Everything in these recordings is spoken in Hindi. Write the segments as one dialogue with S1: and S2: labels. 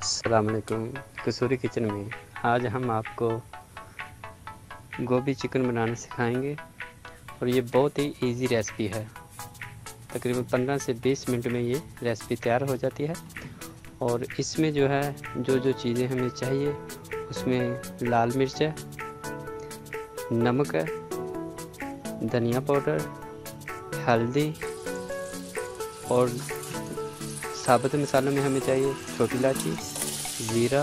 S1: अस्सलाम वालेकुम। कसूरी किचन में आज हम आपको गोभी चिकन बनाना सिखाएंगे और ये बहुत ही इजी रेसिपी है। तकरीबन 15 से 20 मिनट में ये रेसिपी तैयार हो जाती है। और इसमें जो है जो चीज़ें हमें चाहिए उसमें लाल मिर्च है, नमक है, धनिया पाउडर, हल्दी और साबुत मसालों में हमें चाहिए छोटी इलायची, ज़ीरा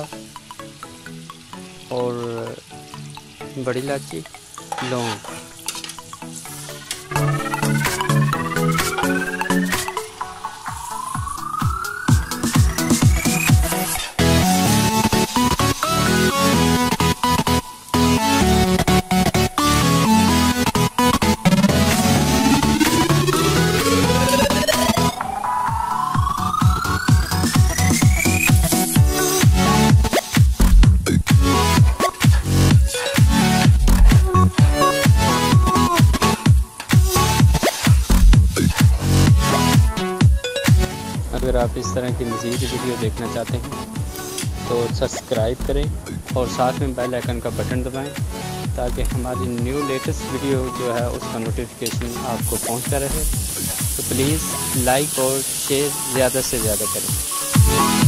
S1: और बड़ी इलायची, लौंग। अगर आप इस तरह की मज़ीद वीडियो देखना चाहते हैं तो सब्सक्राइब करें और साथ में बेल आइकन का बटन दबाएं ताकि हमारी न्यू लेटेस्ट वीडियो जो है उसका नोटिफिकेशन आपको पहुंचता रहे। तो प्लीज़ लाइक और शेयर ज़्यादा से ज़्यादा करें।